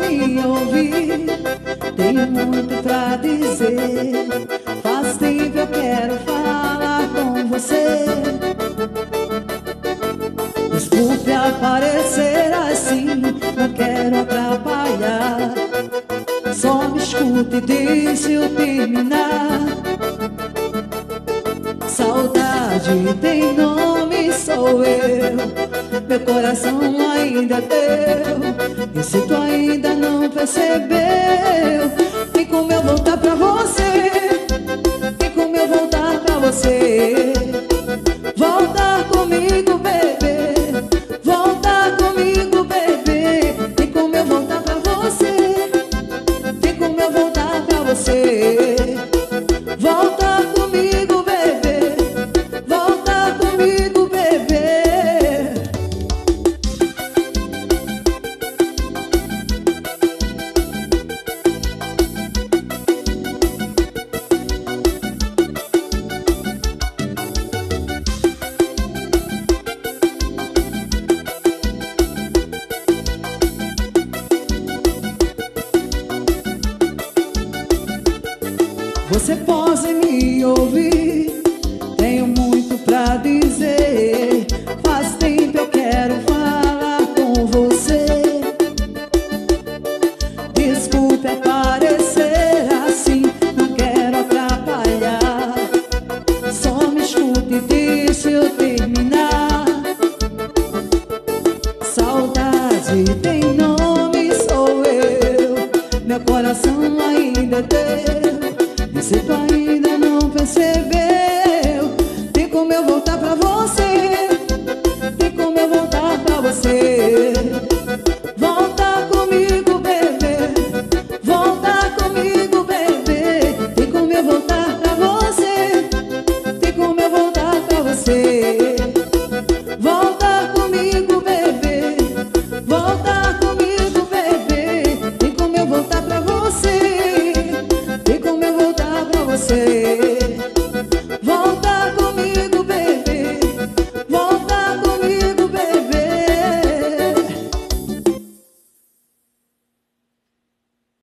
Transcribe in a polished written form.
me ouvir? Tenho muito pra dizer. Faz tempo eu quero falar com você. Desculpe aparecer assim, não quero atrapalhar. Só me escute e deixe eu terminar. Saudade tem nome, sou eu. Meu coração ainda é teu. E se tu ainda não percebeu, tem como eu voltar pra você. Tem como eu voltar pra você. Voltar comigo, bebê. Voltar comigo, bebê. Tem como eu voltar pra você. Tem como eu voltar pra você. Voltar comigo, bebê. Voltar comigo, bebê. Você pode me ouvir, tenho muito pra dizer. Faz tempo eu quero falar com você. Desculpe aparecer assim, não quero atrapalhar. Só me escute e deixa eu terminar. Saudade tem nome, sou eu. Meu coração ainda é teu. E se tu ainda não percebeu, tem como eu voltar pra você. Tem como eu voltar pra você.